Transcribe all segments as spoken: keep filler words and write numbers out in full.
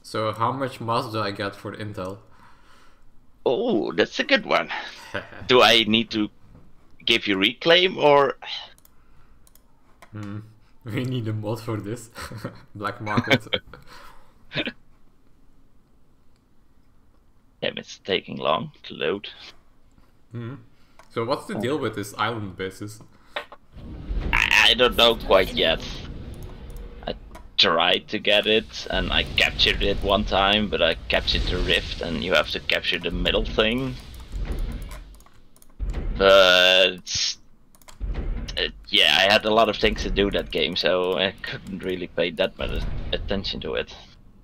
So how much moss do I get for Intel? Oh, that's a good one. Do I need to give you reclaim or? Hmm. We need a mod for this. Black market. Damn, it's taking long to load. Hmm. So what's the deal with this island basis? I, I don't know quite yet. I tried to get it and I captured it one time, but I captured the rift and you have to capture the middle thing. But uh, yeah, I had a lot of things to do that game, so I couldn't really pay that much attention to it.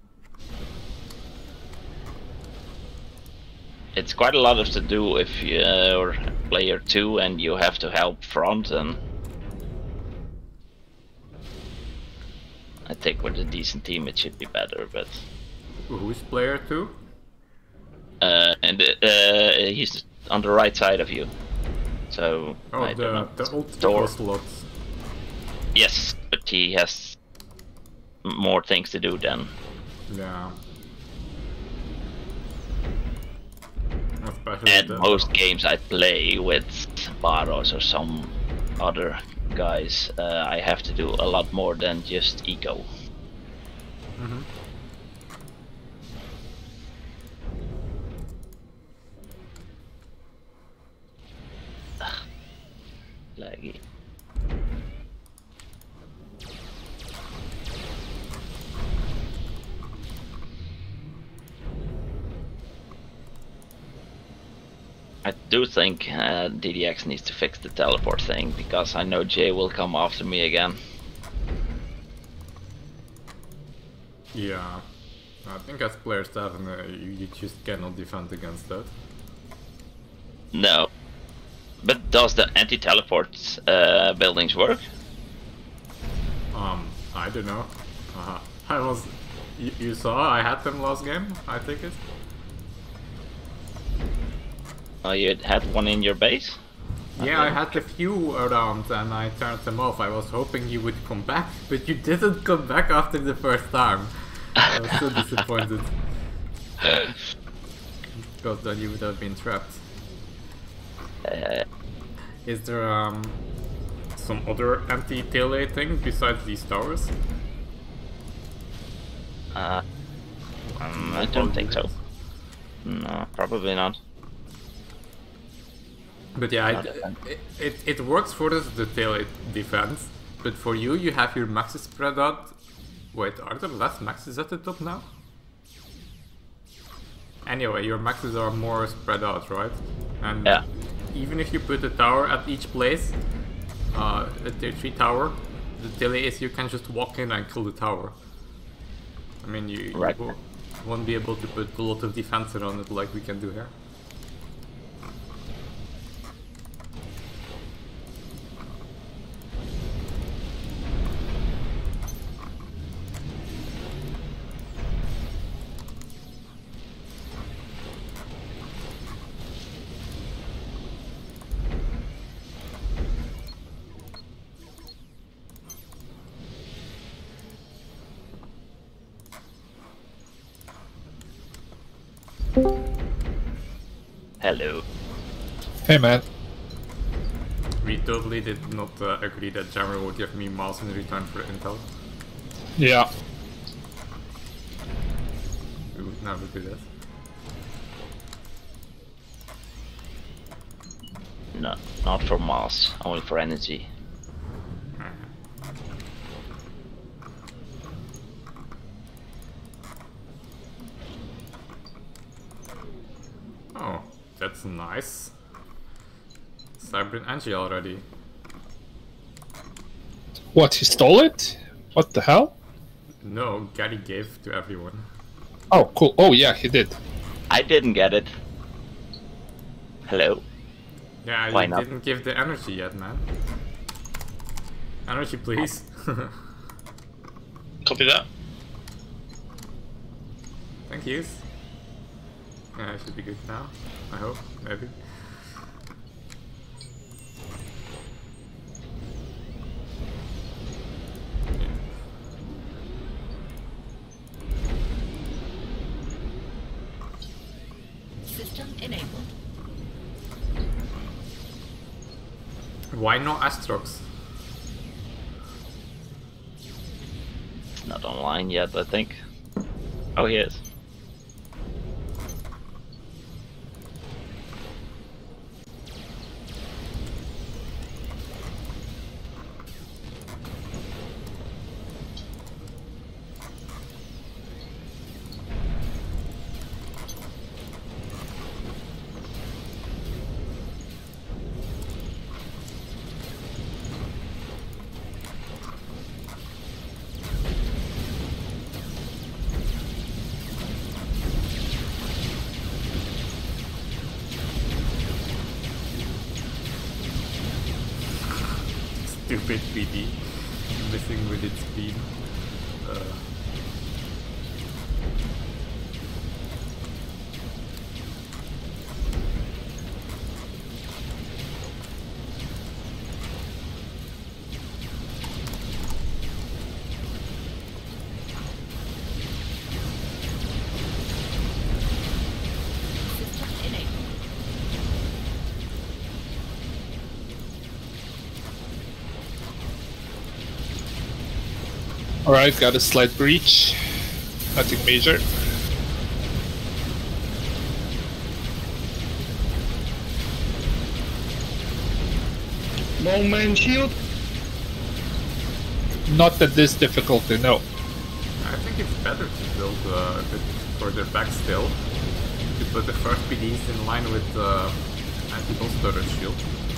It's quite a lot of to do if you're player two and you have to help front, and I think with a decent team it should be better, but Who's player two? uh, and uh, he's on the right side of you, so Oh, I the, don't know. the old Thor. slot. Yes, but he has more things to do than. Yeah. Especially And the, most games I play with Baros or some other guys, uh, I have to do a lot more than just eco. Mm-hmm. Laggy. I do think uh, D D X needs to fix the teleport thing, because I know Jay will come after me again. Yeah. I think as player seven, uh, you, you just cannot defend against that. No. But does the anti-teleport uh, buildings work? Um, I don't know. Uh, I was... You, you saw I had them last game, I think it. Oh, you had one in your base? Yeah, I had a few around and I turned them off. I was hoping you would come back, but you didn't come back after the first time. I was so disappointed. Because then you would have been trapped. Uh, Is there um some other anti-tailgate thing besides these towers? uh, um, I don't think so. No, probably not. But yeah, Not it, defense. it, it, it works for us, the tailgate defense. But for you, you have your maxes spread out. Wait, are there less maxes at the top now? Anyway, your maxes are more spread out, right? And Yeah. even if you put a tower at each place, uh, a tier three tower, the delay is you can just walk in and kill the tower. I mean, you, you Right. won't- won't be able to put a lot of defense around it like we can do here. Hello. Hey man. We totally did not uh, agree that Jammer would give me mouse in return for intel. Yeah. We would never do that. No, not for mass, only for energy. Oh, that's nice. Cybrin Angie already. What, he stole it? What the hell? No, Gary gave to everyone. Oh, cool. Oh, yeah, he did. I didn't get it. Hello. Yeah, Why you not? didn't give the energy yet, man. Energy, please. Copy that. Thank you. Yeah, it should be good now. I hope, maybe. enabled. Why no Astrox? It's not online yet, I think. Oh, he is. Stupid P D. Missing with its speed. Uh, System enabled. Alright, got a slight breach. Nothing major. No man shield. Not at this difficulty, no. I think it's better to build uh, a bit further back still. To put the first P Ds in line with the anti-boss turret shield.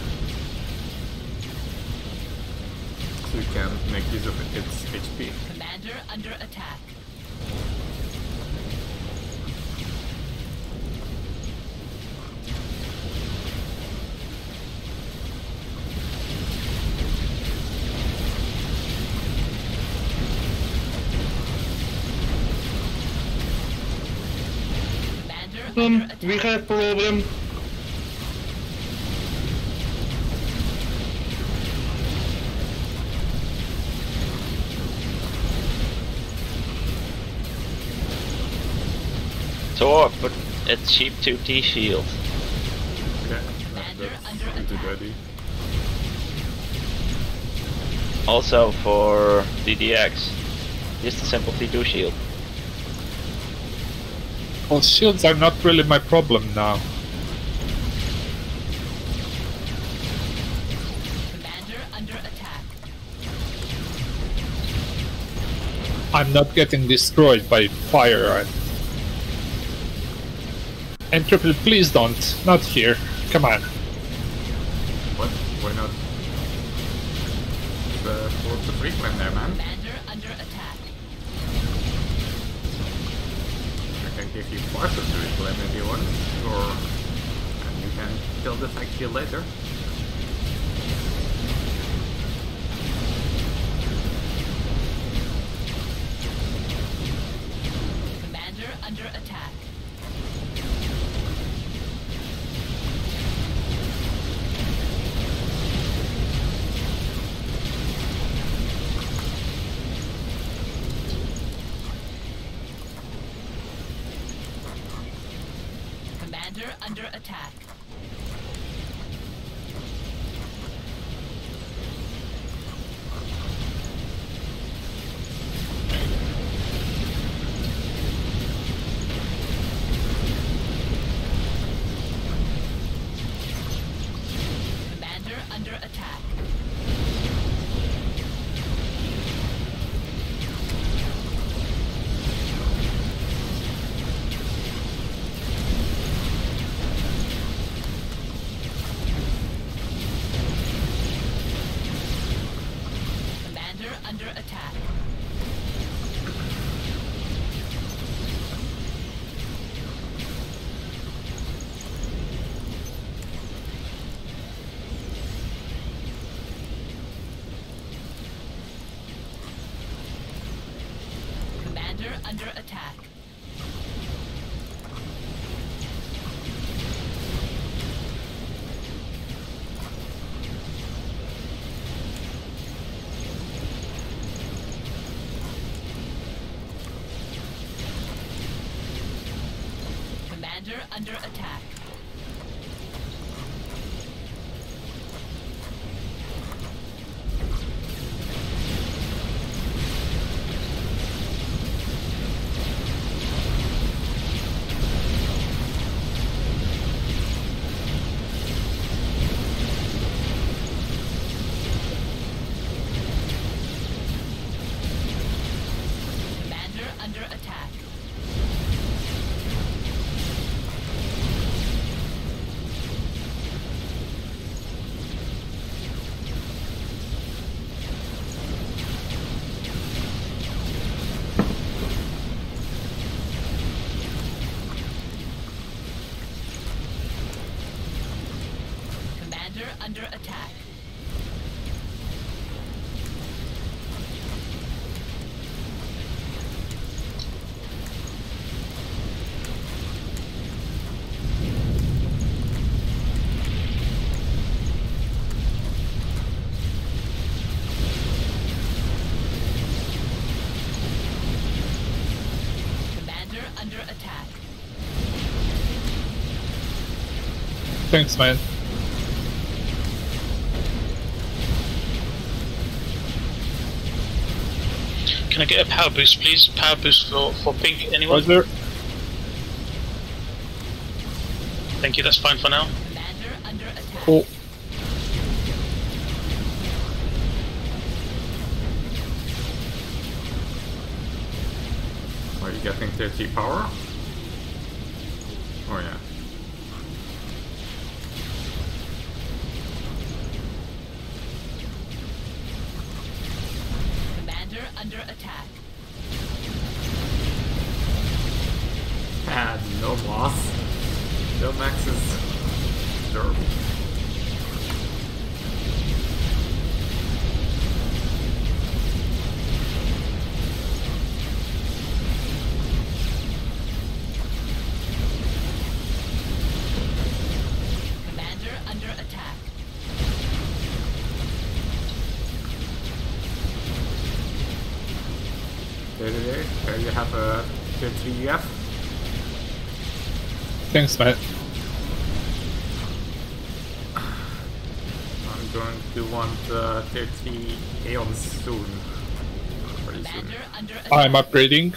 So you can make use of its H P. Commander under attack. Commander under Um, attack. we have problem. Tor, but it's cheap two T shield. Okay, Commander that's under pretty attack. ready. Also for D D X, just a simple T two shield. Well, shields are not really my problem now. Commander under attack. I'm not getting destroyed by fire. And triple, please don't. Not here. Come on. What? Why not? The, what's the frequent there, man? Commander under attack. I can give you part of the reclaim if you want, or and you can kill the tech shield later. Commander under attack. Commander under attack. Commander under attack. Commander under attack. Commander under attack. Commander under attack. Commander under attack. Commander under attack. Thanks, man. Can I get a power boost, please? Power boost for, for pink, anyone? Roger. Thank you, that's fine for now. Commander under attack. Oh, Are you getting thirty power? Oh yeah. Commander under attack. Ah, no boss. No maxes. Derp. Commander under attack. There, there, there. There you have a tier three U F. thanks, man. I'm going to want uh, tier three Aeons soon. Pretty soon. Commander under attack. I'm upgrading.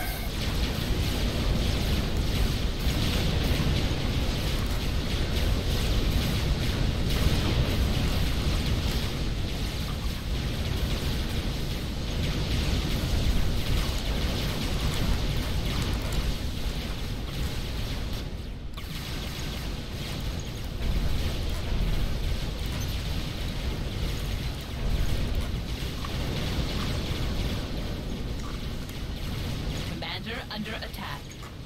Commander under attack.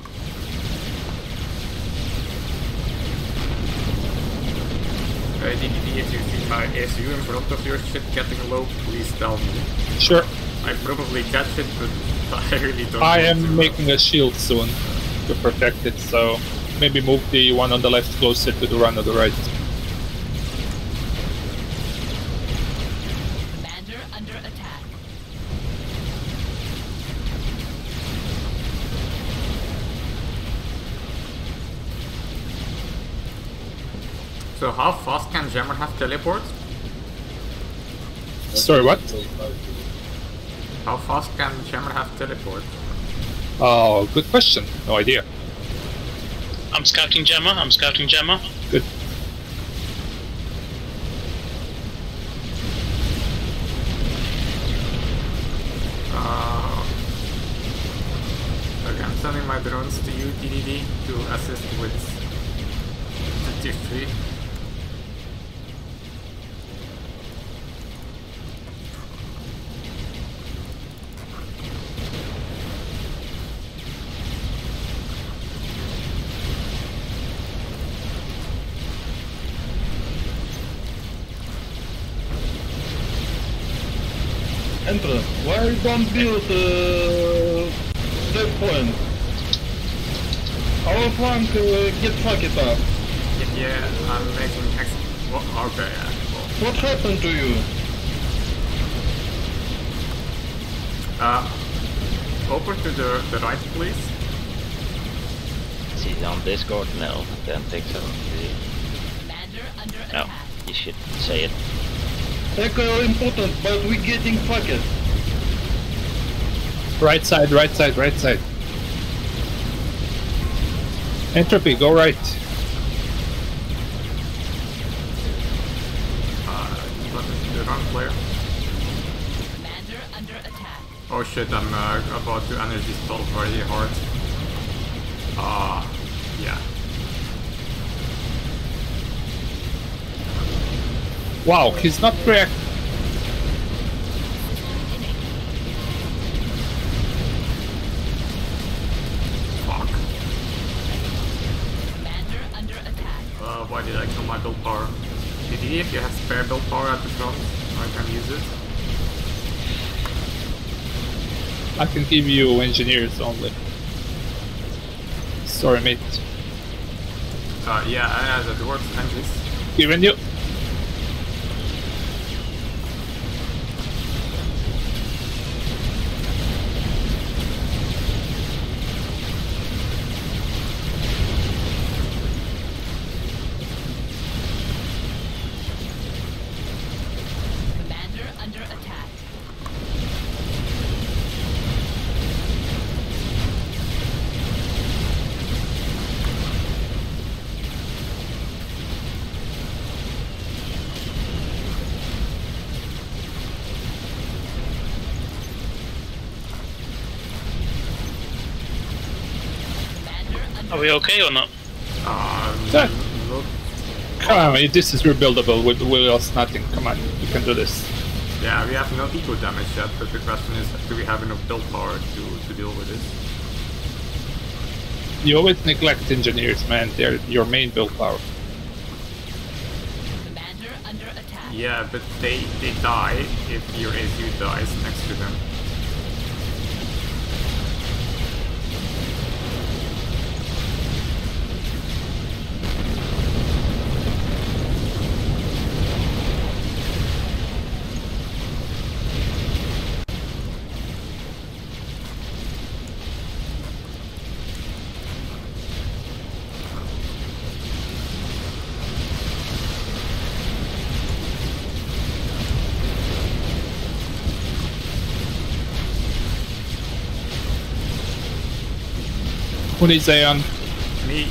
Uh, D D D, if you see my S U in front of your shit getting low, please tell me. Sure. I probably catch it, but I really don't I want to. am making a shield soon to protect it, so maybe move the one on the left closer to the one on the right. Commander under attack. So how fast can Jammer have teleport? Sorry, what? How fast can Jammer have teleport? Oh, good question. No idea. I'm scouting Gemma, I'm scouting Gemma. Good. Uh, okay, I'm sending my drones to you, D D D, to assist with the tier three. Enter. Why you don't build uh, that point? Our flank uh, get fucked up. Yeah, yeah, I'm making ex- well, okay, yeah. Well, What happened to you? uh, over to the, the right, please. Is he on Discord? No, don't think so. Commander under No, attack. you should say it. Echo important, but we getting fucked. Right side, right side, right side. Entropy, go right. Uh, what is the wrong player? Commander under attack. Oh shit, I'm uh, about to energy stall very hard. Ah, uh, yeah. Wow, he's not correct. Fuck. Commander under attack. Uh, why did I kill my build power? D D See if you have spare build power at the front, I can use it. I can give you engineers only. Sorry, mate. Uh, yeah, uh, that works, engines. Given you. Commander under attack. Commander under Are we okay or not? Um, Sir. look, Come on, this is rebuildable. We, we lost nothing. Come on, you can do this. yeah, we have no eco damage yet, but the question is, do we have enough build power to, to deal with this? You always neglect engineers, man. They're your main build power. Commander under attack. Yeah, but they, they die if your A C U dies next to them. Who needs Aeon? Me,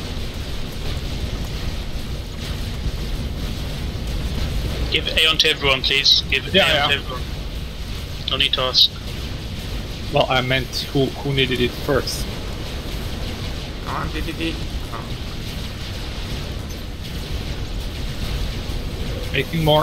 Give Aeon to everyone, please. Give Yeah, Aeon yeah. to everyone. No need to ask. Well, I meant who who needed it first. come on, D D D. Oh. Making more.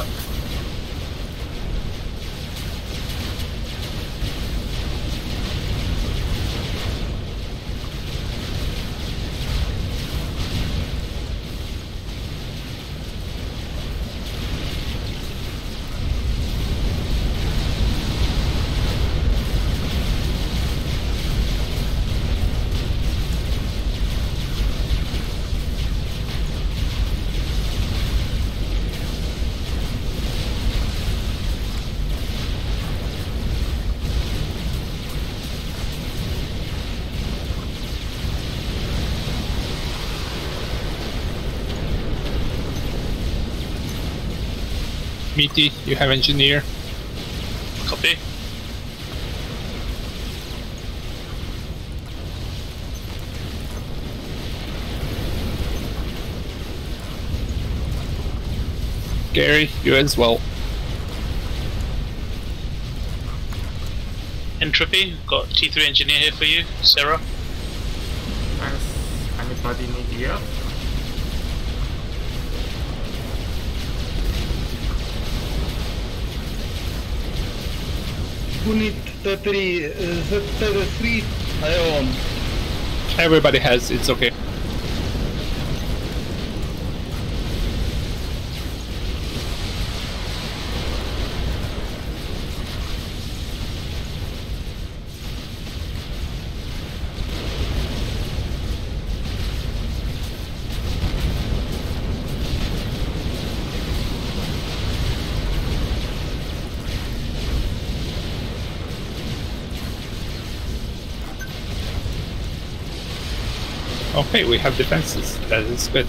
Meaty, you have engineer. Copy. Gary, you as well. Entropy, got T three engineer here for you. Sarah. Thanks. Anybody need E F? Who need the three? Uh, the, the three Ion. Everybody has, it's okay. Okay, we have defenses. That is good.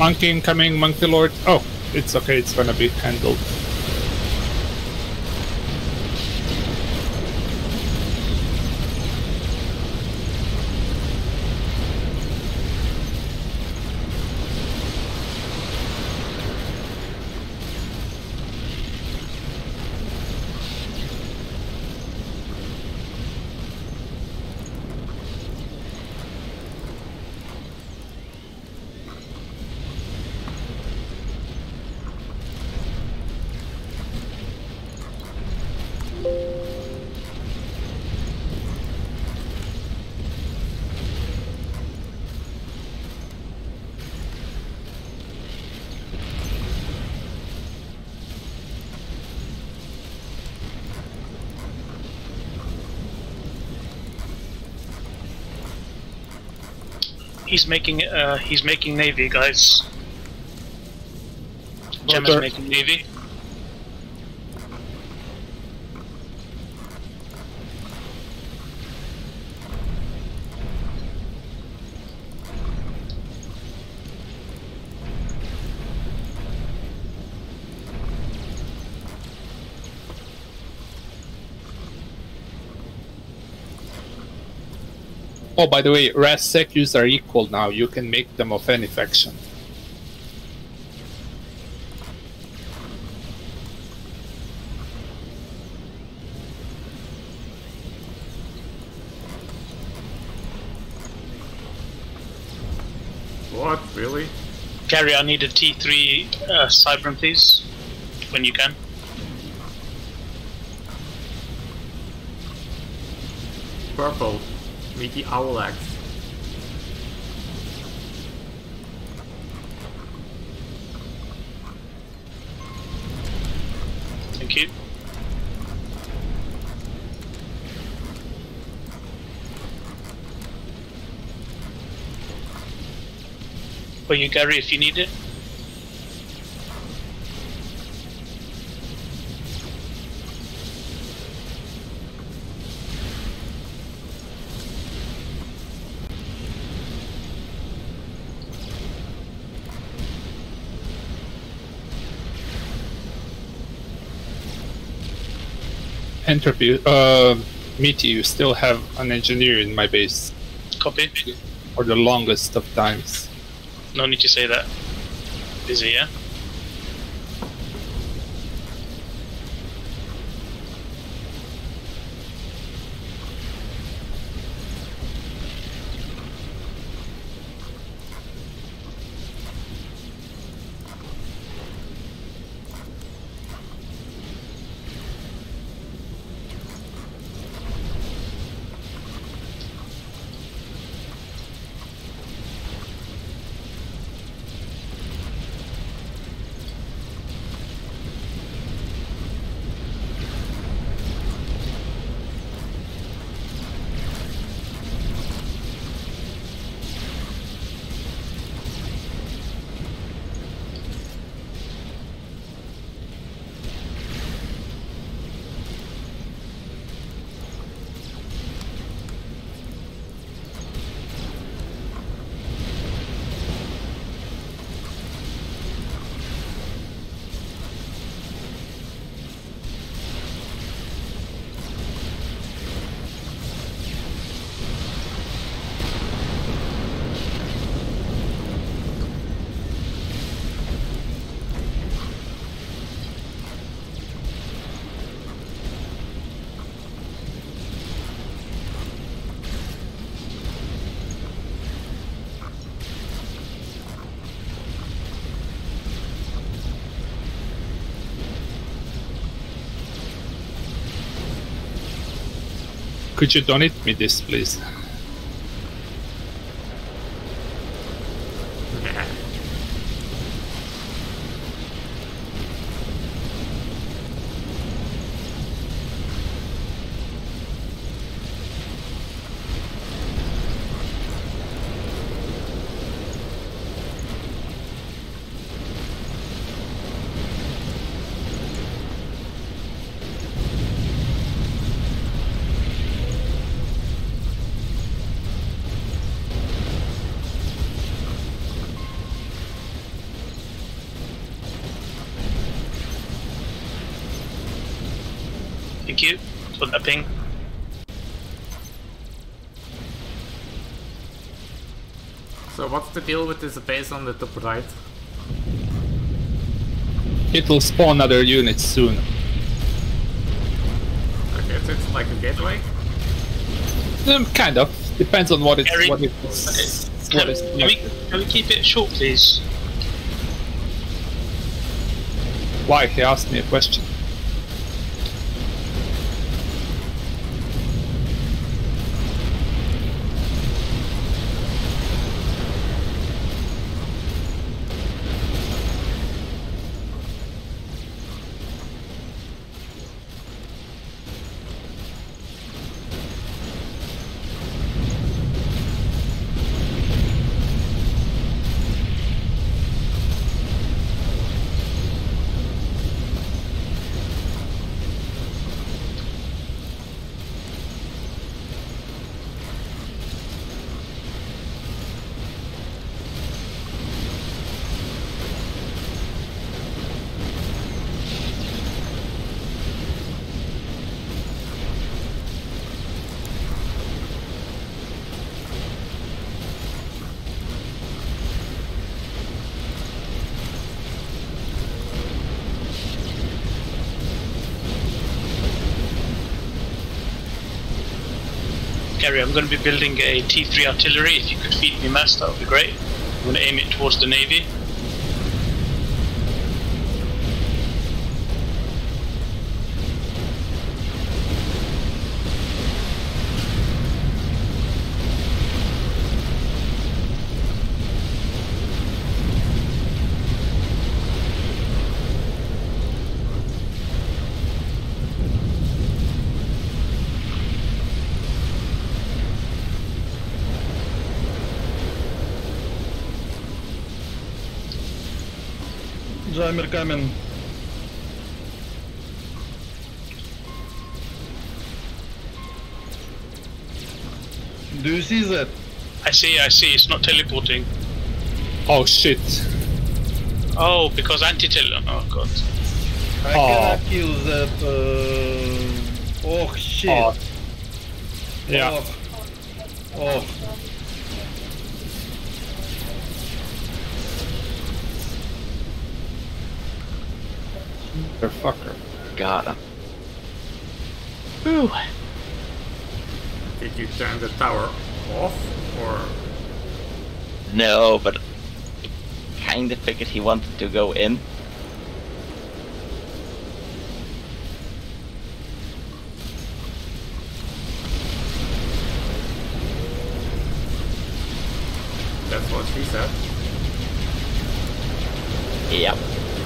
Monkey incoming, Monkey Lord. Oh, it's okay, it's gonna be handled. He's making uh he's making navy, guys. Gemma's Roger. making navy. Oh, by the way, Ras Secus are equal now. You can make them of any faction. What? Really? Gary, I need a T three uh, Cybran, please, when you can. Purple. Meaty owl axe. Thank you. For you, Gary, if you need it. Entropy, uh, Meaty, you still have an engineer in my base Copy. for the longest of times. No need to say that. Busy, yeah? Could you donate me this, please? Yeah. Thank you for that ping. So what's the deal with this base on the top right? It will spawn other units soon. Okay, so it's like a gateway? Um, kind of. Depends on what it's Gary, what it's Can, what is can we can we keep it short, please? Why? He asked me a question. Gary, I'm going to be building a T three artillery. If you could feed me mass, that would be great. I'm going to aim it towards the Navy. Jammer coming. Do you see that? I see, I see. It's not teleporting. Oh shit! Oh, because anti-tele. Oh god. I Oh. cannot kill that. Uh... Oh shit! Oh. Yeah. Oh. Oh. Motherfucker. Got him. Whew. Did you turn the tower off, or...? No, but kinda figured he wanted to go in. That's what she said. Yep.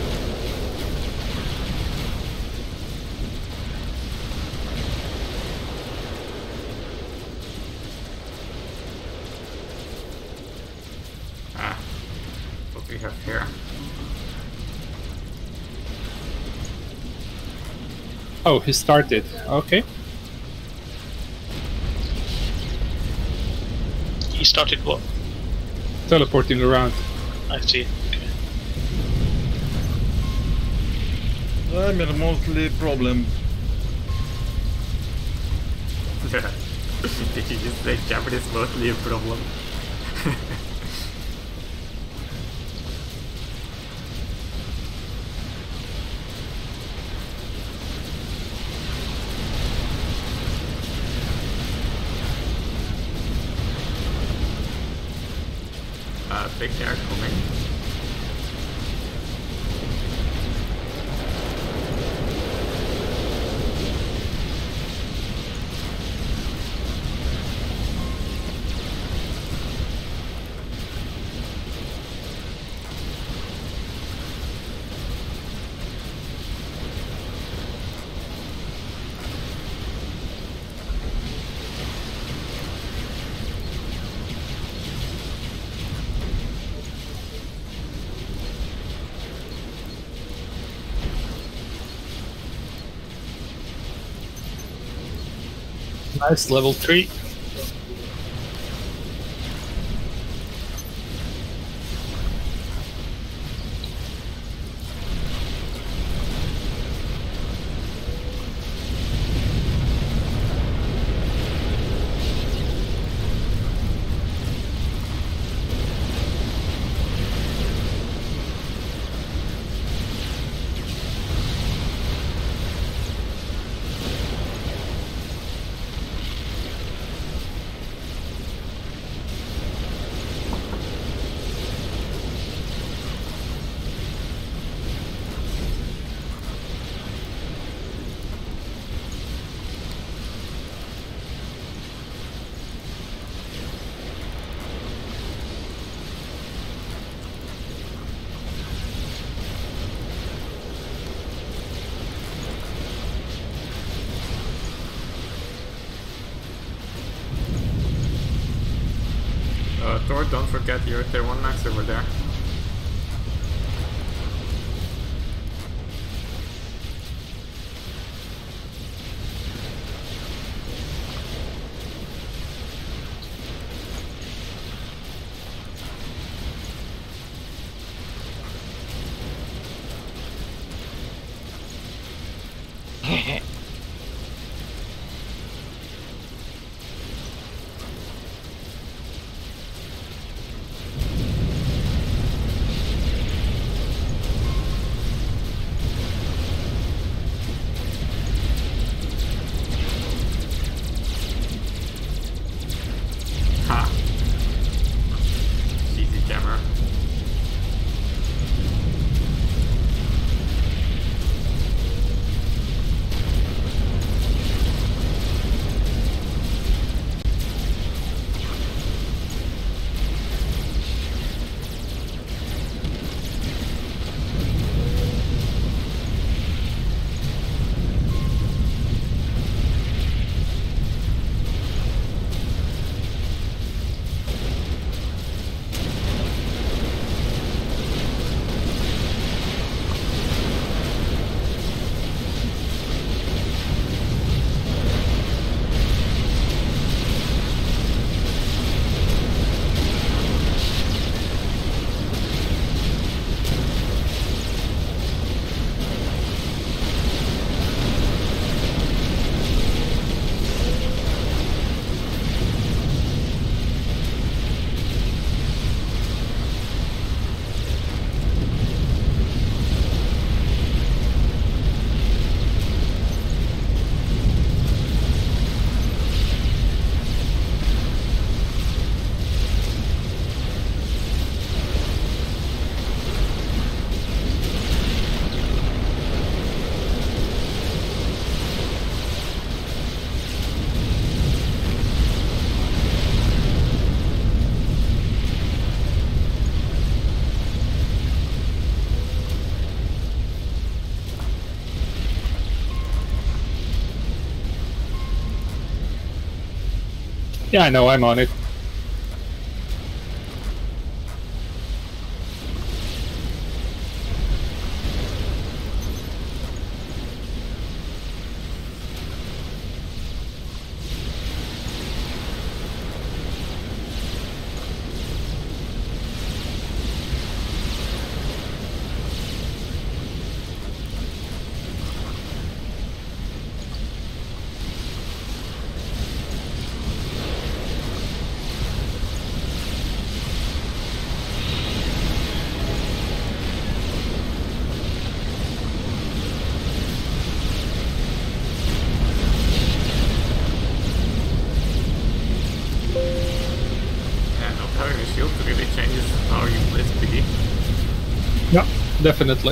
Ah, what we have here. Oh, he started. Okay. He started what? Teleporting around. I see. Okay. Jammer mostly problem. Did you just say Japanese is mostly a problem? uh, big air coming. Nice, level three. Thor, don't forget your tier one max over there. Ha! Easy jammer. Yeah, I know, I'm on it. Yeah, not having a shield really changes how you play S P D. Yeah, definitely.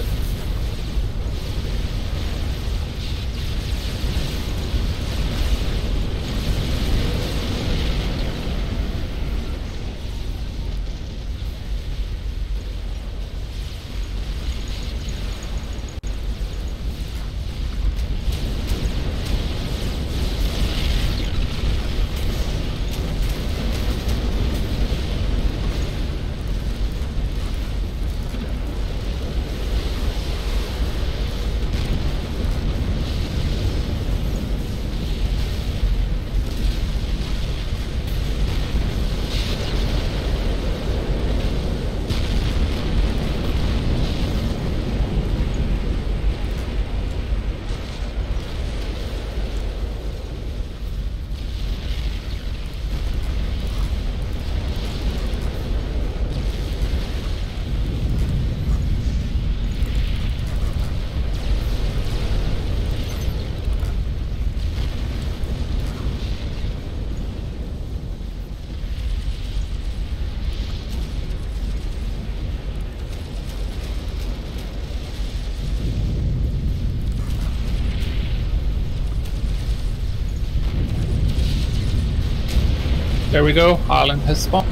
There we go, island has spawned.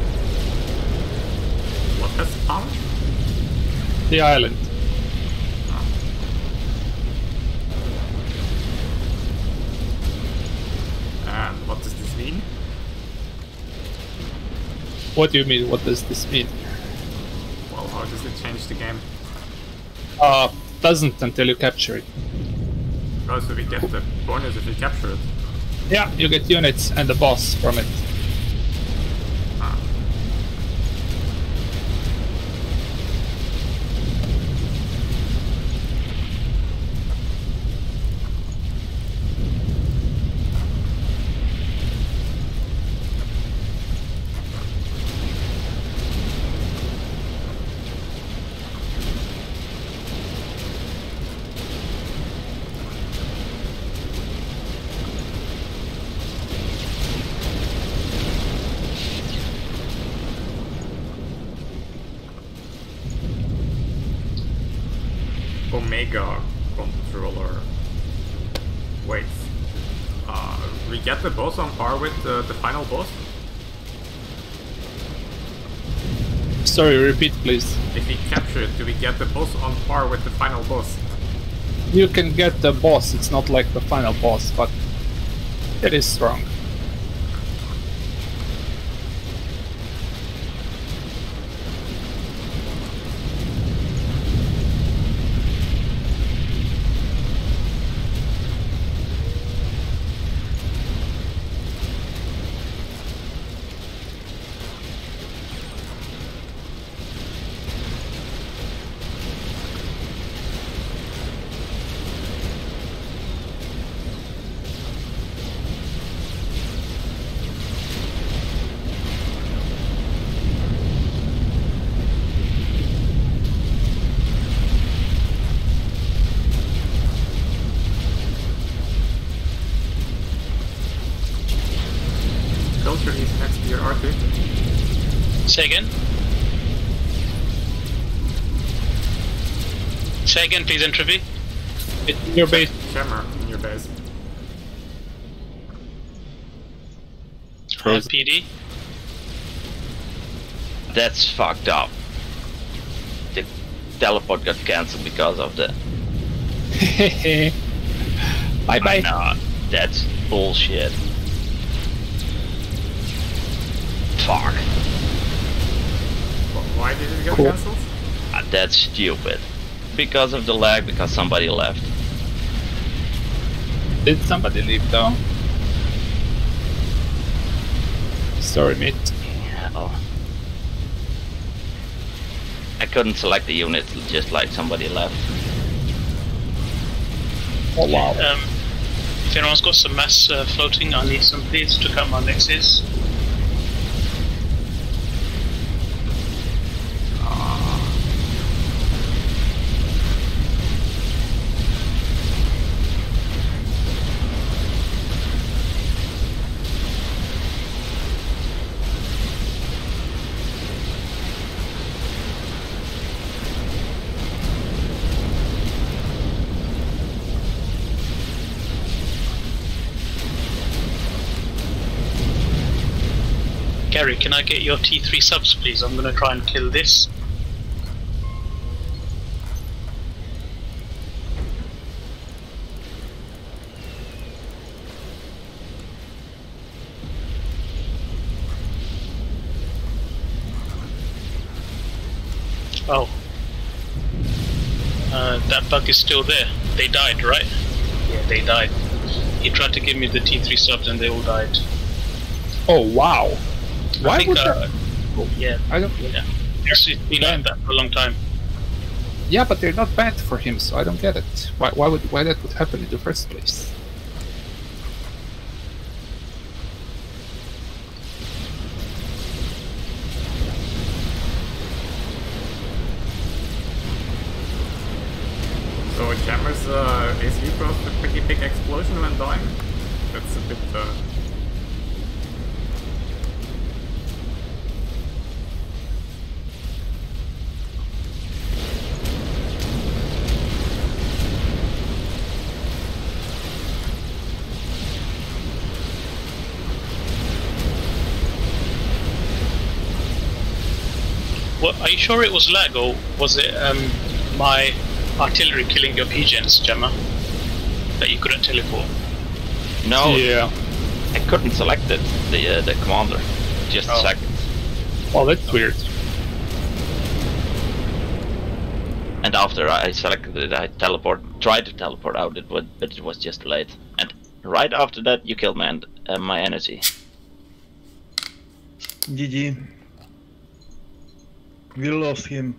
What has spawned? The island. And what does this mean? What do you mean? What does this mean? Well, how does it change the game? Uh, doesn't until you capture it. Oh, so we get the bonus if we capture it. Yeah, you get units and the boss from it. Ah. Omega controller. Wait. Uh, we get the boss on par with uh, the final boss? Sorry, repeat please. If we capture it, do we get the boss on par with the final boss? You can get the boss, it's not like the final boss, but it is strong. Culture is next to your R two. Say again? Say again, please, Entropy. It's in your base. Jammer in your base. Uh, P D. That's fucked up. The teleport got cancelled because of the. Bye bye. Nah, that's bullshit. Fuck. Wh- Why did it get Cool. cancelled? Uh, That's stupid. Because of the lag, because somebody left. Did somebody leave though? Sorry, mate. Oh. I couldn't select the unit, just like somebody left. Oh wow. Um, if anyone's got some mass uh, floating, I need some please to cut my mixes. Gary, can I get your T three subs, please? I'm gonna try and kill this. Oh. Uh, that bug is still there. They died, right? Yeah, they died. He tried to give me the T three subs and they all died. Oh wow. Why I think, would uh, that? Yeah. I don't. Yeah. It's been like that for a long time. Yeah, but they're not banned for him, so I don't get it. Why? Why would? Why that would happen in the first place? So Jammer's uh, A C caused a pretty big explosion when dying. That's a bit... Uh... What, are you sure it was lag or was it um, my artillery killing your pigeons, Gemma? That you couldn't teleport? No, Yeah. I couldn't select it, the uh, the commander. Just Oh. a second. Oh, that's weird. And after I selected it, I teleport, tried to teleport out, it would, but it was just late. And right after that, you killed my, uh, my energy. G G. We lost him.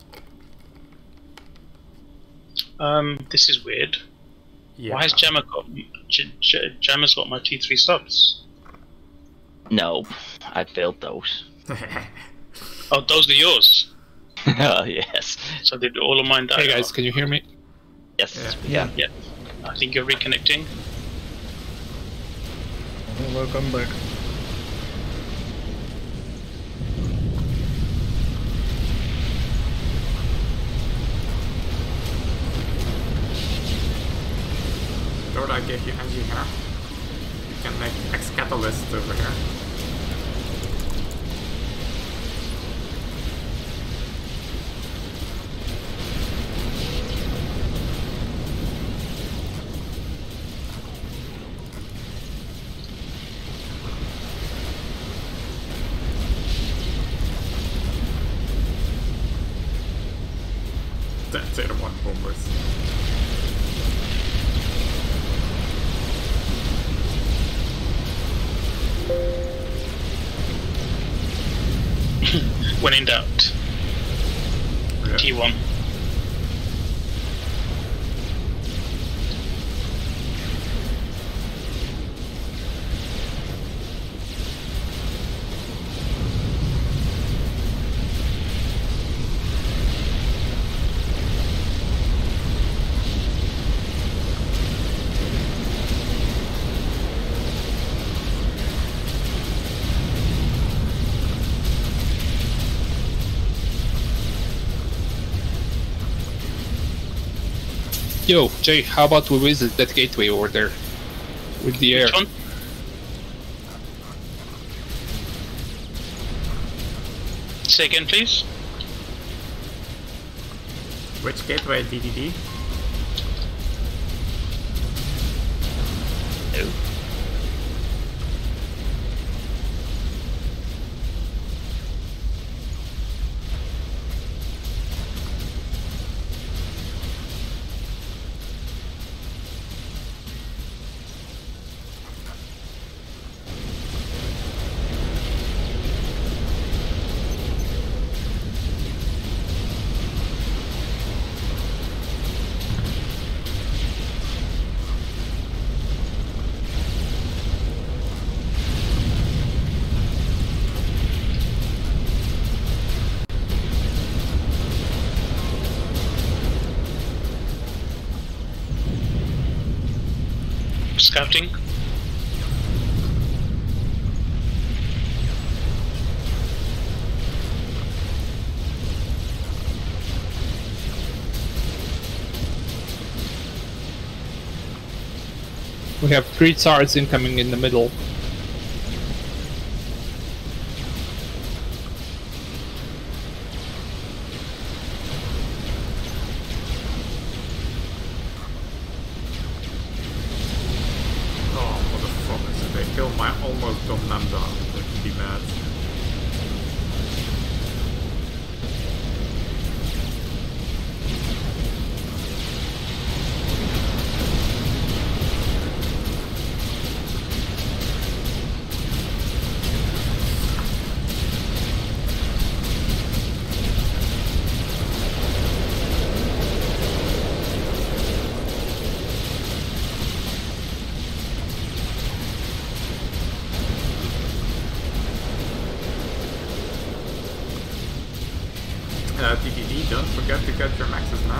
Um, this is weird. Yeah. Why has Gemma got J J Gemma's got my T three subs? No, I failed those. Oh, those are yours. Oh, yes. So did all of mine die? Hey guys, can you hear me? Yes, Yeah. we can. Yeah. I think you're reconnecting. Oh, welcome back. Lord, I gave you energy here. You can make X-Catalyst over here. That's it, one bombers. When in doubt, Yeah. T one. Yo, Jay, how about we visit that gateway over there? With the air. Which one? Say again, please. Which gateway, D D D? No. Scouting. We have three Tsars incoming in the middle. Oh, motherfuckers, if they kill my almost dominant dog, they can be mad. Uh, D D D, don't forget to get your maxes, man.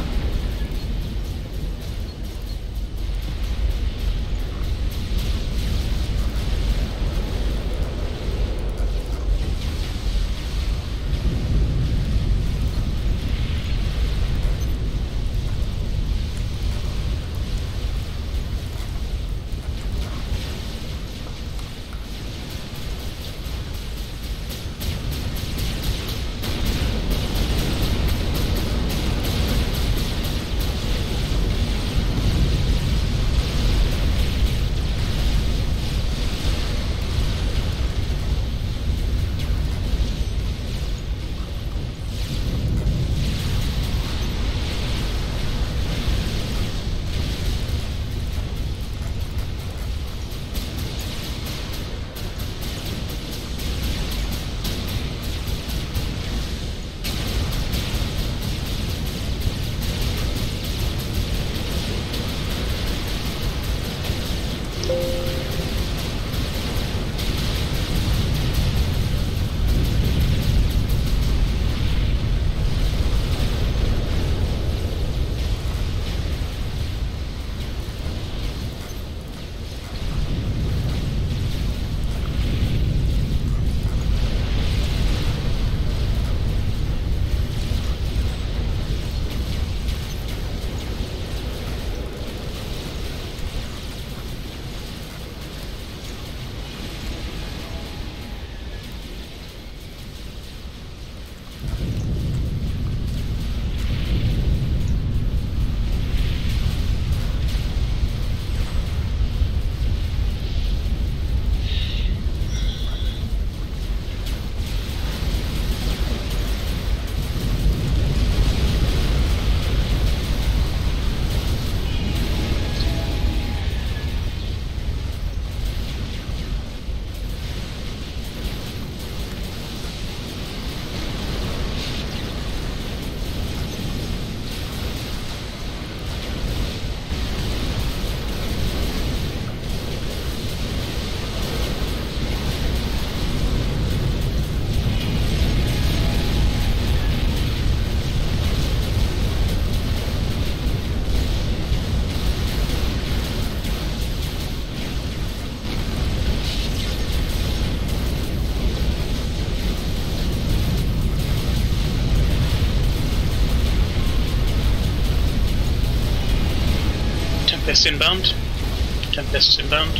Tempest inbound. Tempest inbound.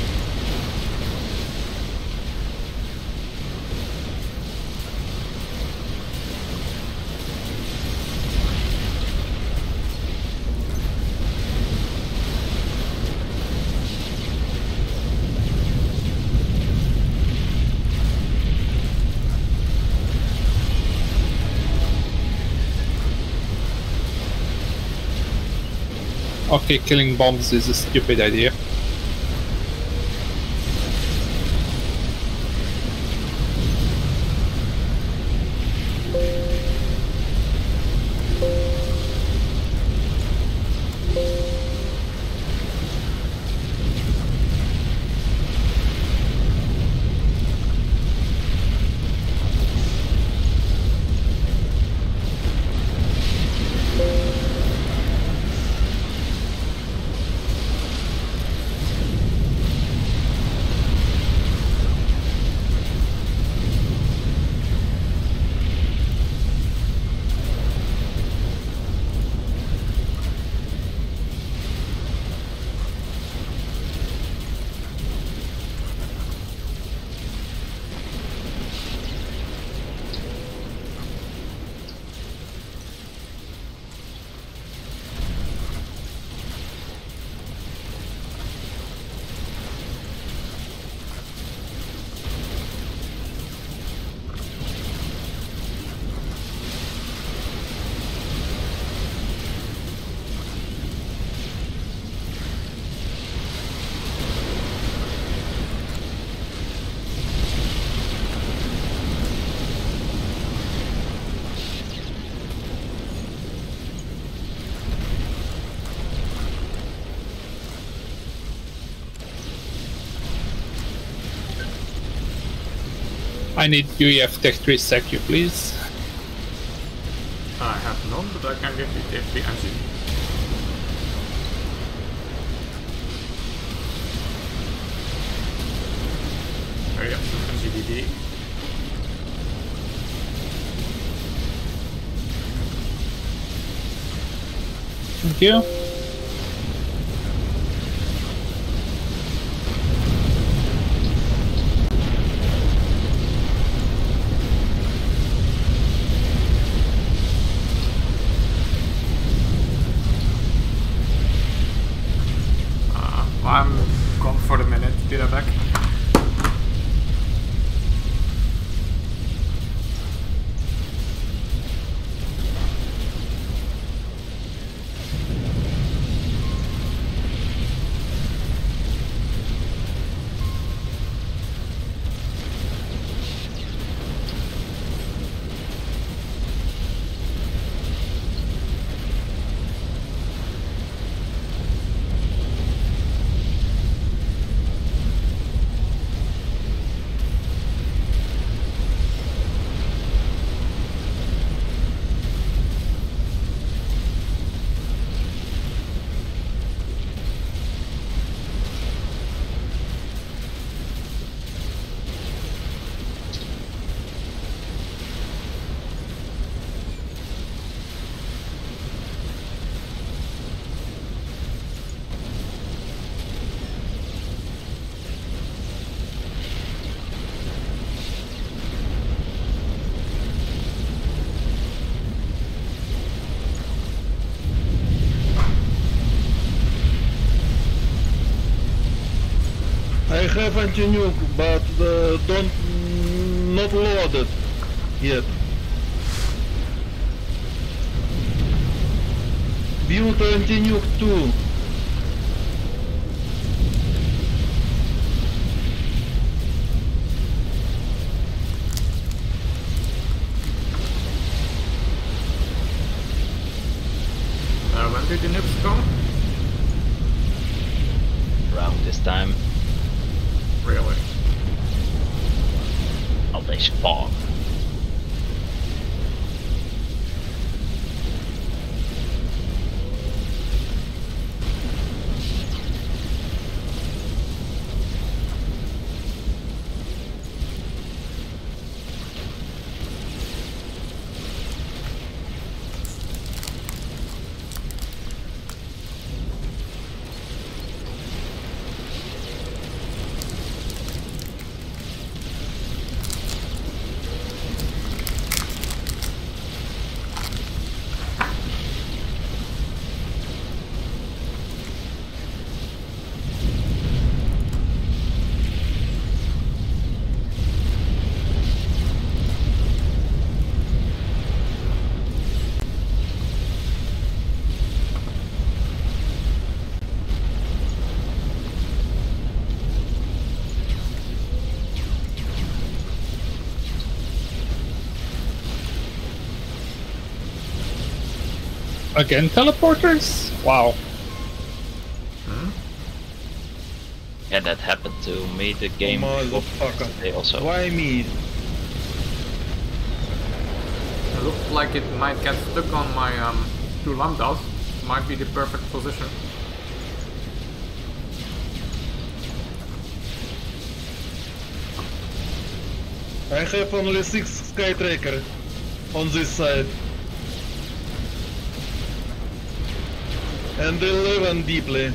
Okay, killing bombs is a stupid idea. I need U E F Tech three Secu, please. I have none, but I can get you Tech three engine. Hurry up, some G D D. Thank you. I'm gone for the minute, be right back. have anti-nuke, but uh, don't not loaded yet. Build anti-nuke too. Uh, when did the nukes go? Around this time. Really? Oh, they spawn. Again, teleporters? Wow. Yeah, that happened to me the game before. Motherfucker. They also. Why me? It looks like it might get stuck on my um, two lambdas. Might be the perfect position. I have only six Skytracker on this side. And eleven deeply.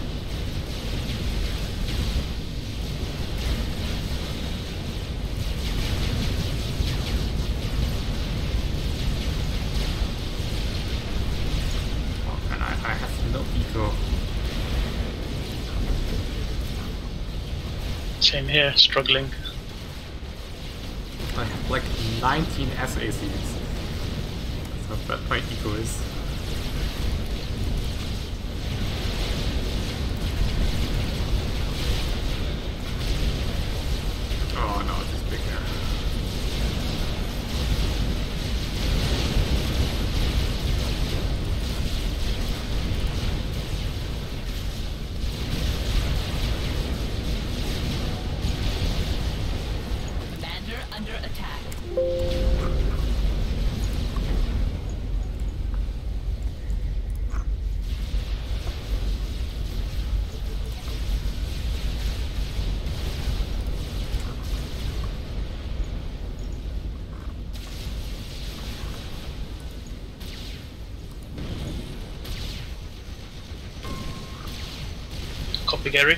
Oh, and I, I have no eco. Same here, struggling. I have like nineteen S A Cs. That's how bad my eco is. Oh no, it's big there. Commander under attack. Copy, Gary.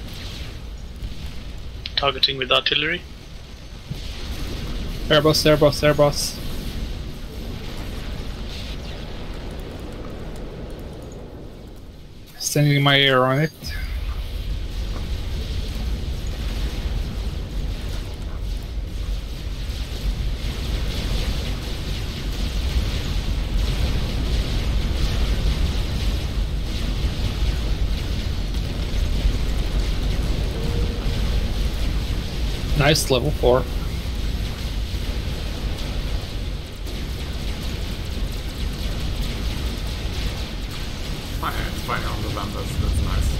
Targeting with artillery. Airbus, Airbus, Airbus. Sending my air on it. Nice level four. Fine, it's fine on the lambdas, that's nice.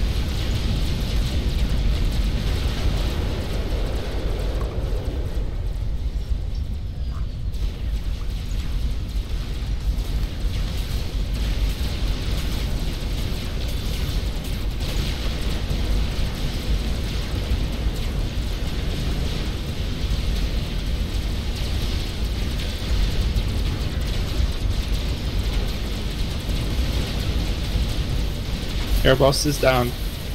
Airbus is down.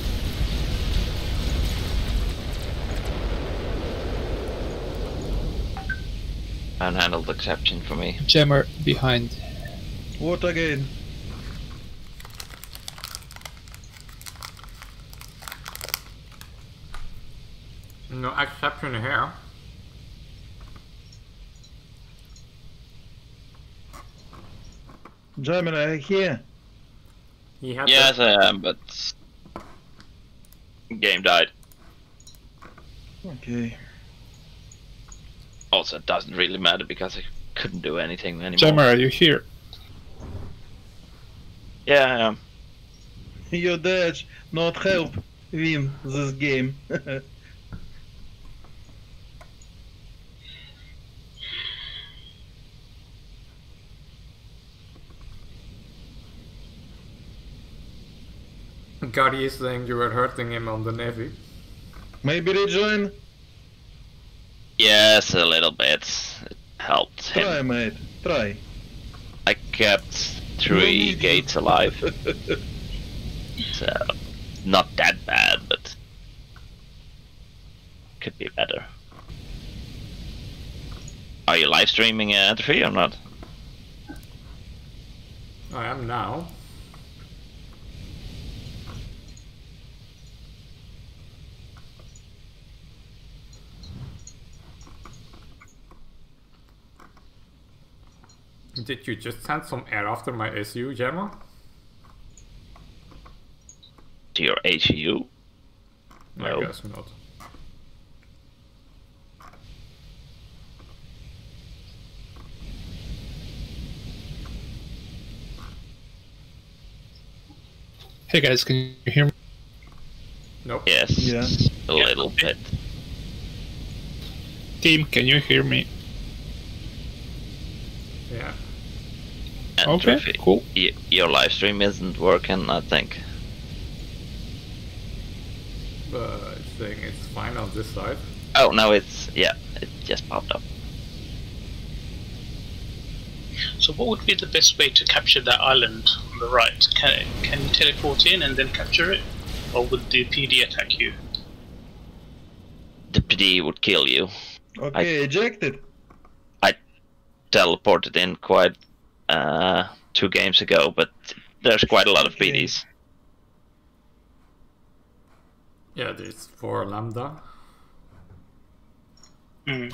Unhandled exception for me. Jammer behind. What again? No exception here. Gemini here. He had Yes, the, I am, but game died. Okay. Also, it doesn't really matter because I couldn't do anything anymore. Jammer, are you here? Yeah, I am. Your dash not help win this game. Gary is saying you were hurting him on the Navy. Maybe rejoin? Yes, a little bit. It helped Try, him. mate. Try. I kept three No, gates alive. So, not that bad, but could be better. Are you live streaming uh, Entropy or not? I am now. Did you just send some air after my S U, Gemma? To your H U? No. I guess not. Hey guys, can you hear me? Nope. Yes, Yeah. a Yeah. little bit. Team, can you hear me? Yeah. Okay, Entropy. cool. Y your live stream isn't working, I think. But it's saying it's fine on this side. Oh, no, it's, yeah, it just popped up. So what would be the best way to capture that island on the right? Can, can you teleport in and then capture it? Or would the P D attack you? The P D would kill you. Okay, ejected. Teleported in quite uh, two games ago, but there's quite a lot of Okay. P Ds. Yeah, there's four lambda. Hmm.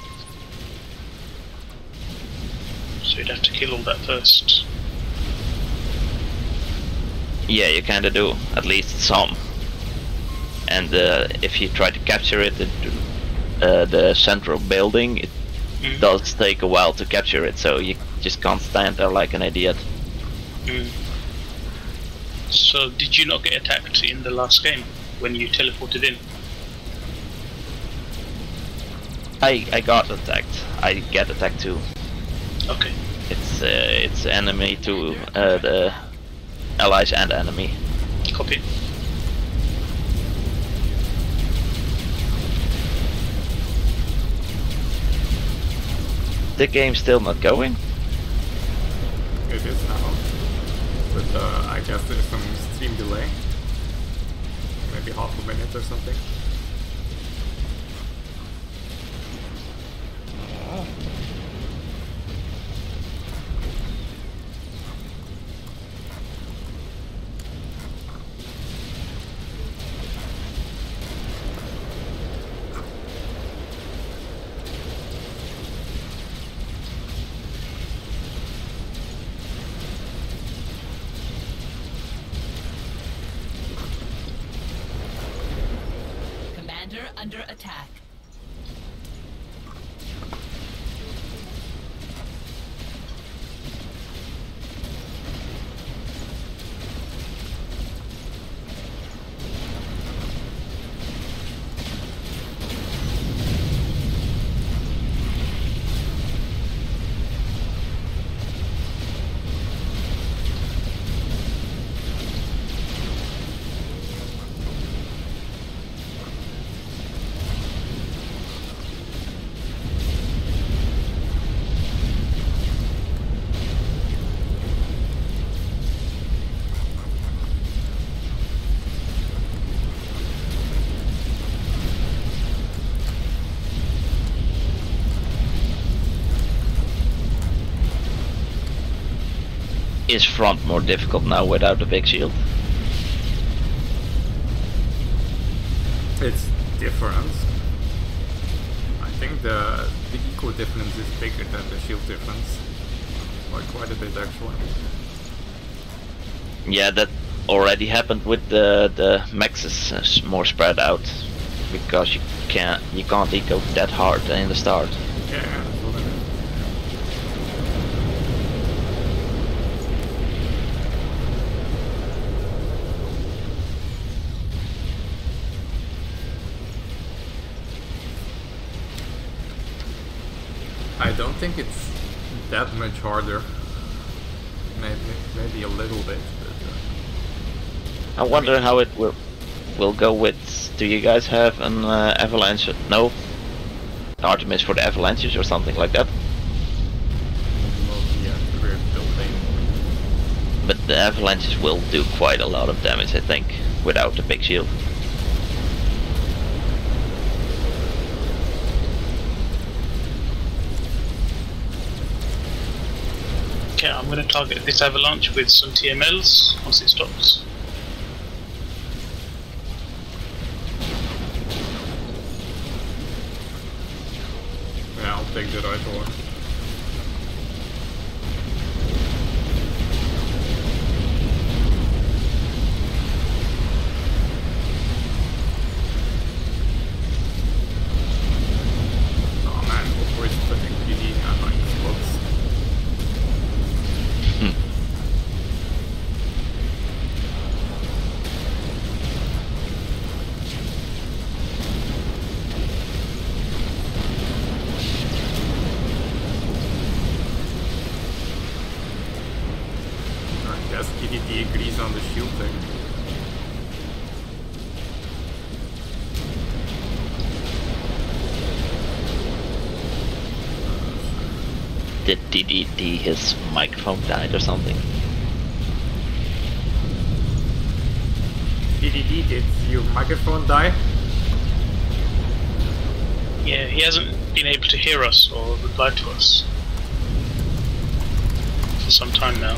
So you'd have to kill all that first. Yeah, you kinda do, at least some. And uh, if you try to capture it, it uh, the central building, it Mm. does take a while to capture it, so you just can't stand there like an idiot. Hmm. So did you not get attacked in the last game when you teleported in? I I got attacked. I get attacked too. Okay. It's uh, it's enemy to uh, the allies and enemy. Copy. The game's still not going. It is now. But uh, I guess there's some stream delay. Maybe half a minute or something. Commander under attack. Is front more difficult now without the big shield? It's different. think the the eco difference is bigger than the shield difference. By quite a bit actually. Yeah, that already happened with the the Maxes uh, more spread out, because you can't you can't eco that hard in the start. Yeah, absolutely. I don't think it's that much harder. Maybe, maybe a little bit. But, uh, I wonder how it will will go with. Do you guys have an uh, avalanche? No, Artemis for the avalanches or something like that. well, yeah, we're building. But the avalanches will do quite a lot of damage, I think, without the big shield. Okay, I'm going to target this avalanche with some T M Ls once it stops. Yeah, I'll take the right one. Oh man, always putting P D on my spots. I guess P D D agrees on the shield thing. Did D D D his microphone died or something? P D D, did your microphone die? Yeah, he hasn't been able to hear us or reply to us for some time now.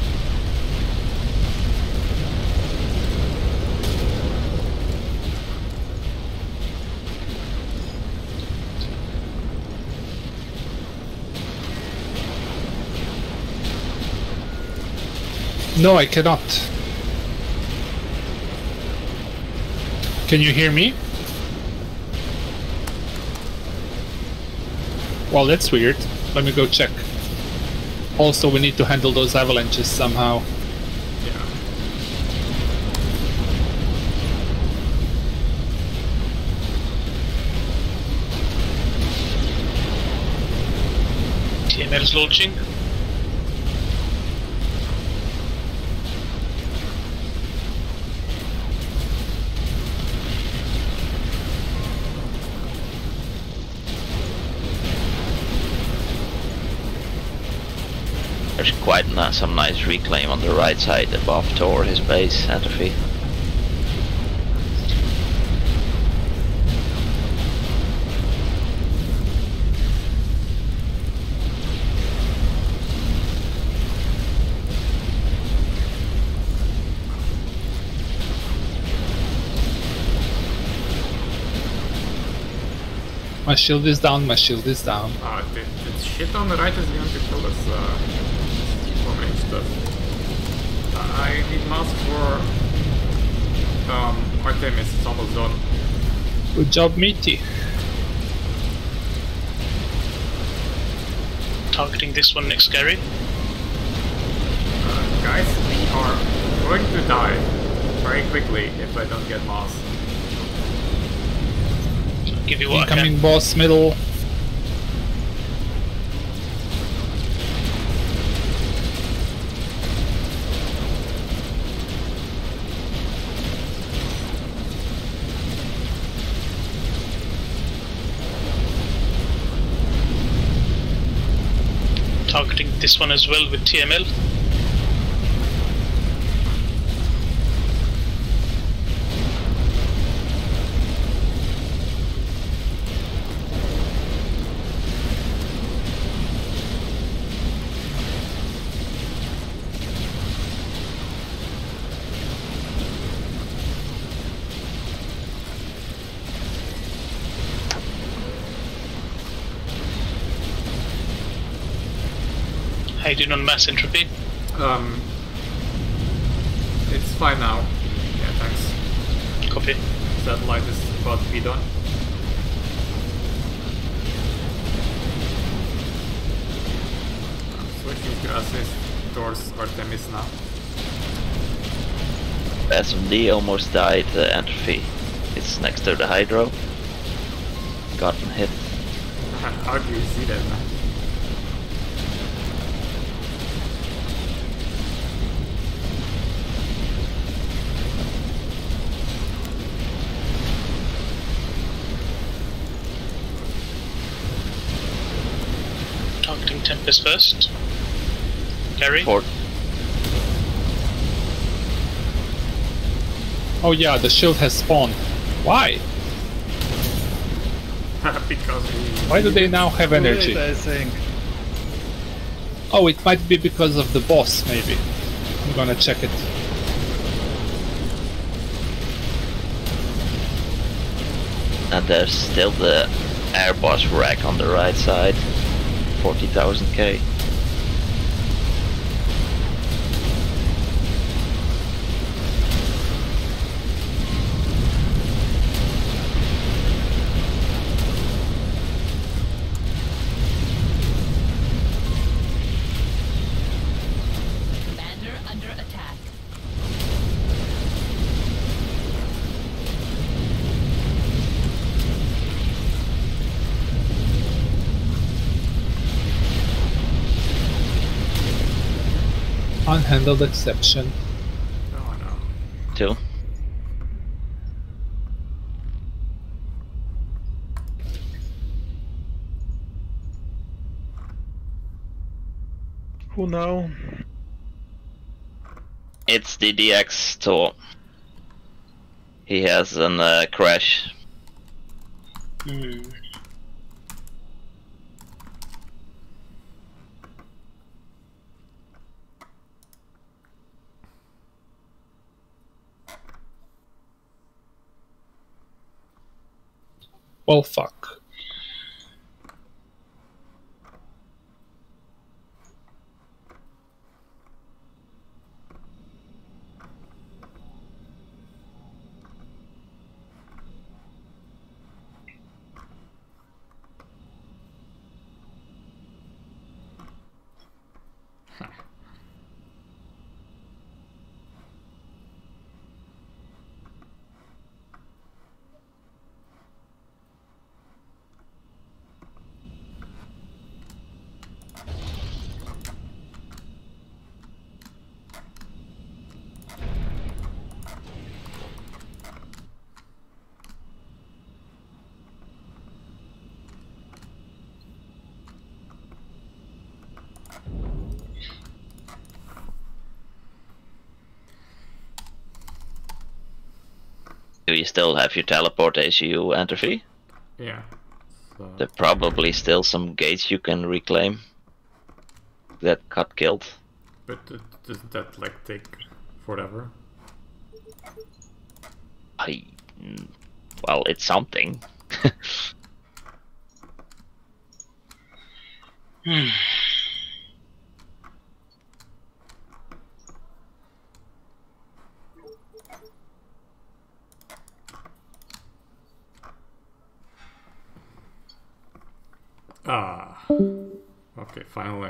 No, I cannot. Can you hear me? Well, that's weird. Let me go check. Also, we need to handle those avalanches somehow. Yeah. T M L's launching. There's quite na some nice reclaim on the right side above Tor, his base, Atrophy. My shield is down, my shield is down. Uh, the, the shit on the right is going to kill us. Uh, for range stuff. Uh, I need mass for um, Artemis, it's almost done. Good job, Meaty. Targeting this one next, Gary. Uh, guys, we are going to die very quickly if I don't get mass. I'll give you what I Incoming can. boss middle. Targeting this one as well with T M L. How you doing on mass entropy? Um, it's fine now. Yeah, thanks. Copy. Satellite is about to be done. I'm switching to assist towards Artemis now. S M D almost died, uh, entropy. It's next to the hydro. Gotten hit. How do you see that, man? Targeting Tempest first. Gary? Fort. Oh yeah, the shield has spawned. Why? Because we... Why do they now have energy? Wait, I think. Oh, it might be because of the boss, maybe. I'm gonna check it. And there's still the air boss rack on the right side. forty thousand K. Commander under attack. Unhandled exception. Oh no. Two. Who now? It's the D X tool. He has an uh, crash. Hmm. Well, fuck. Do you still have your teleport A C U entropy? Yeah. So... There are probably still some gates you can reclaim that got killed. But uh, doesn't that like take forever? I, mm, well, it's something. Hmm. Ah. Okay, finally.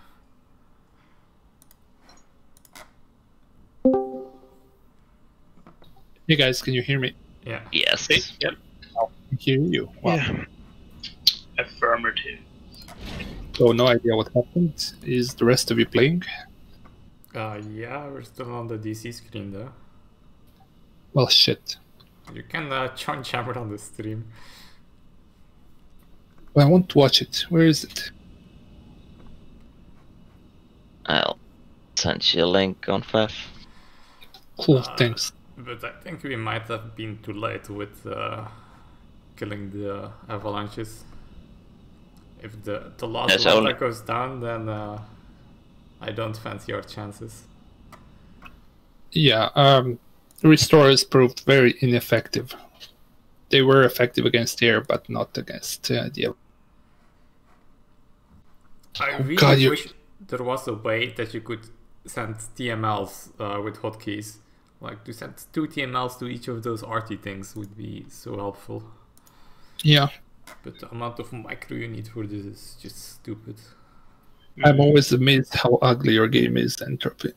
Hey guys, can you hear me? Yeah. Yes. See? Yep. I hear you. Wow. Yeah. Affirmative. So no idea what happened. Is the rest of you playing? Uh, yeah, we're still on the D C screen though. Well, shit. You can uh, join Jammer on the stream. Well, I want to watch it. Where is it? I'll send you a link on F A F. Cool, Uh, thanks. But I think we might have been too late with uh, killing the avalanches. If the, the last That's one only- that goes down, then uh, I don't fancy our chances. Yeah, um, restorers proved very ineffective. They were effective against air, but not against uh, the... I really God, you- wish there was a way that you could send T M Ls uh, with hotkeys. Like to send two T M Ls to each of those R T things would be so helpful. Yeah. But the amount of micro you need for this is just stupid. I'm always amazed how ugly your game is, Entropy.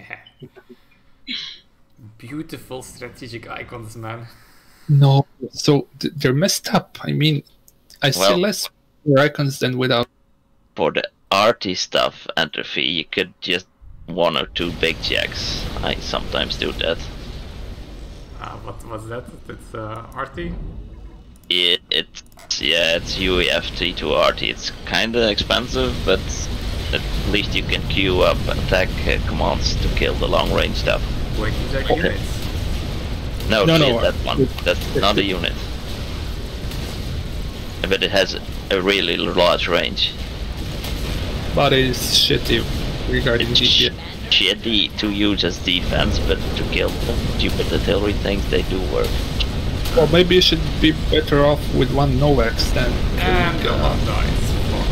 Beautiful strategic icons, man. No, so th- they're messed up. I mean, I see Well- less with icons than without. For the arty stuff, Entropy, you could just one or two big checks. I sometimes do that. Uh, what was that? It's uh, R T? It, it's yeah, it's U E F T to R T. It's kinda expensive, but at least you can queue up attack uh, commands to kill the long range stuff. Wait, is that Okay. units? No, No, no, no, that uh, one. That's not a unit. But it has a really large range. But it's shitty regarding It's D P S. shitty to use as defense, but to kill the stupid artillery things, they do work. Well, maybe you should be better off with one Novax than. And killing, the uh, one dies.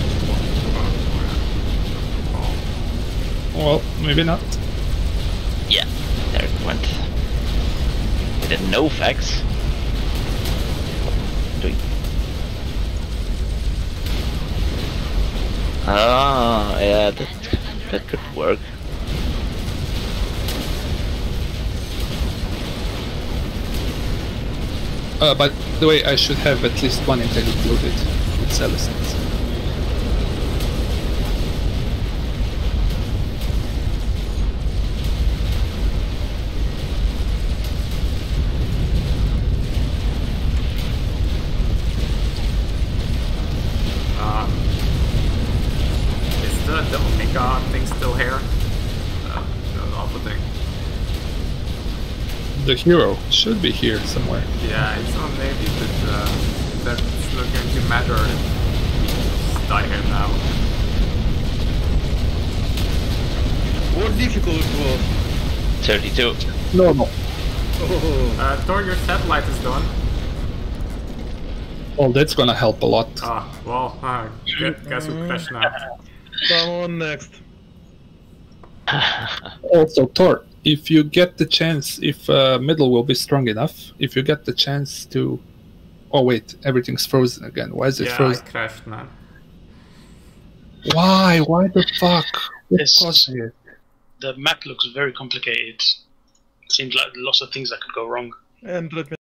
Well, maybe not. Yeah, there it went. With a no fax. Doing. Ah, yeah, that that could work. Uh, by the way, I should have at least one intel included with Celestines. Um, is the, the Omega thing still here? Uh, the Alpha thing. The hero should be here somewhere. Yeah, it's on Navy, but uh, that's not going to matter if we die here now. What difficult it was? thirty-two. Normal. Oh, Uh, Thor, your satellite is done. Well, that's gonna help a lot. Ah, well, uh, guess, guess who crashed now? come on next. Also, Thor, if you get the chance, if uh, middle will be strong enough, if you get the chance to... Oh wait, everything's frozen again. Why is it Yeah, I frozen? crashed, man. Why? Why the fuck? What This- caused it? The map looks very complicated. Seems like lots of things that could go wrong. And let me